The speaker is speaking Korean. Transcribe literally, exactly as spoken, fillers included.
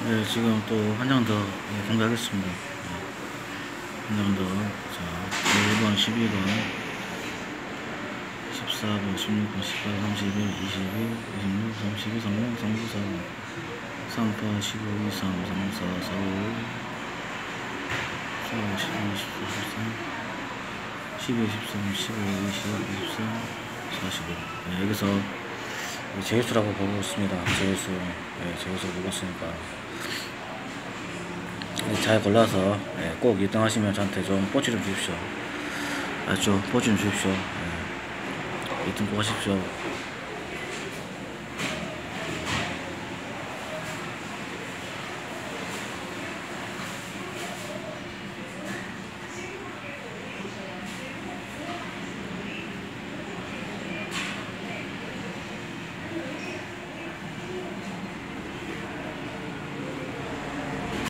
네, 지금 또 한 장 더 공개하겠습니다. 한 장 더. 자, 일 번, 십이 번, 십사 번, 십육 번, 십팔, 삼십일, 이십일, 이십육, 삼십이, 삼십, 삼십사, 삼십팔, 십오, 이십삼, 삼십사, 사십오, 십오, 십이, 십사, 십삼, 십이, 십삼, 십오, 이십, 이십사, 사십오. 네, 여기서 제일수라고 보고 있습니다. 제일수. 네, 제일수 보고 있으니까 잘 골라서 네, 꼭 일 등 하시면 저한테 좀 뽀치 좀 주십시오. 알죠? 뽀치 좀 주십시오. 네, 일 등 꼭 하십시오.